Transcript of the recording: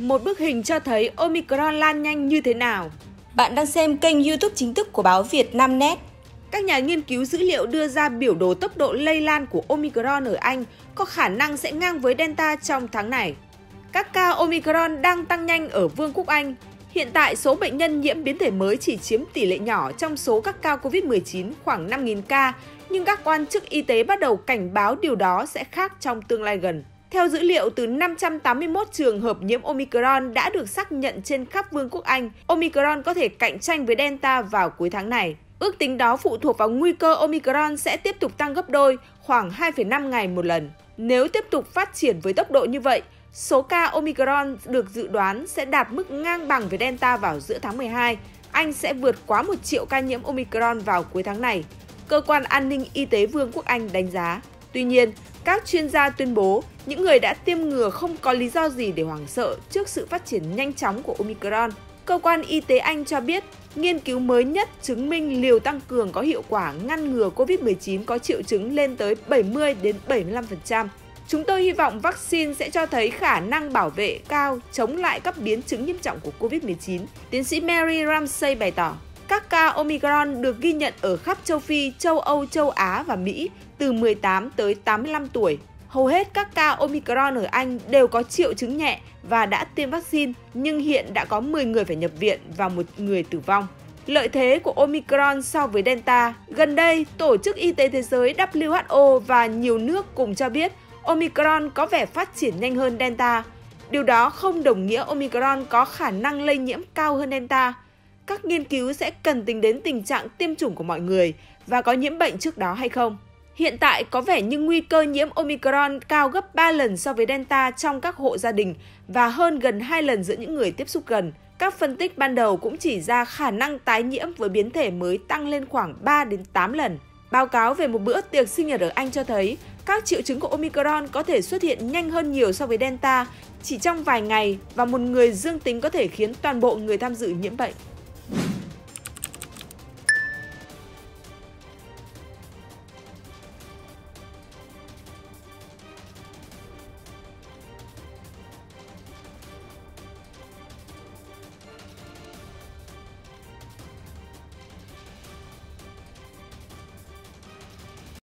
Một bức hình cho thấy Omicron lan nhanh như thế nào. Bạn đang xem kênh YouTube chính thức của báo Vietnamnet. Các nhà nghiên cứu dữ liệu đưa ra biểu đồ tốc độ lây lan của Omicron ở Anh có khả năng sẽ ngang với Delta trong tháng này. Các ca Omicron đang tăng nhanh ở Vương quốc Anh. Hiện tại, số bệnh nhân nhiễm biến thể mới chỉ chiếm tỷ lệ nhỏ trong số các ca Covid-19 khoảng 5.000 ca, nhưng các quan chức y tế bắt đầu cảnh báo điều đó sẽ khác trong tương lai gần. Theo dữ liệu từ 581 trường hợp nhiễm Omicron đã được xác nhận trên khắp Vương quốc Anh, Omicron có thể cạnh tranh với Delta vào cuối tháng này. Ước tính đó phụ thuộc vào nguy cơ Omicron sẽ tiếp tục tăng gấp đôi, khoảng 2,5 ngày một lần. Nếu tiếp tục phát triển với tốc độ như vậy, số ca Omicron được dự đoán sẽ đạt mức ngang bằng với Delta vào giữa tháng 12. Anh sẽ vượt quá 1 triệu ca nhiễm Omicron vào cuối tháng này, Cơ quan An ninh Y tế Vương quốc Anh đánh giá. Tuy nhiên, các chuyên gia tuyên bố những người đã tiêm ngừa không có lý do gì để hoảng sợ trước sự phát triển nhanh chóng của Omicron. Cơ quan Y tế Anh cho biết, nghiên cứu mới nhất chứng minh liều tăng cường có hiệu quả ngăn ngừa Covid-19 có triệu chứng lên tới 70-75%. Chúng tôi hy vọng vaccine sẽ cho thấy khả năng bảo vệ cao chống lại các biến chứng nghiêm trọng của Covid-19, tiến sĩ Mary Ramsey bày tỏ. Các ca Omicron được ghi nhận ở khắp châu Phi, châu Âu, châu Á và Mỹ từ 18 tới 85 tuổi. Hầu hết các ca Omicron ở Anh đều có triệu chứng nhẹ và đã tiêm vaccine, nhưng hiện đã có 10 người phải nhập viện và 1 người tử vong. Lợi thế của Omicron so với Delta. Gần đây, Tổ chức Y tế Thế giới WHO và nhiều nước cùng cho biết Omicron có vẻ phát triển nhanh hơn Delta. Điều đó không đồng nghĩa Omicron có khả năng lây nhiễm cao hơn Delta. Các nghiên cứu sẽ cần tính đến tình trạng tiêm chủng của mọi người và có nhiễm bệnh trước đó hay không. Hiện tại có vẻ như nguy cơ nhiễm Omicron cao gấp 3 lần so với Delta trong các hộ gia đình và hơn gần 2 lần giữa những người tiếp xúc gần. Các phân tích ban đầu cũng chỉ ra khả năng tái nhiễm với biến thể mới tăng lên khoảng 3 đến 8 lần. Báo cáo về một bữa tiệc sinh nhật ở Anh cho thấy các triệu chứng của Omicron có thể xuất hiện nhanh hơn nhiều so với Delta chỉ trong vài ngày và một người dương tính có thể khiến toàn bộ người tham dự nhiễm bệnh.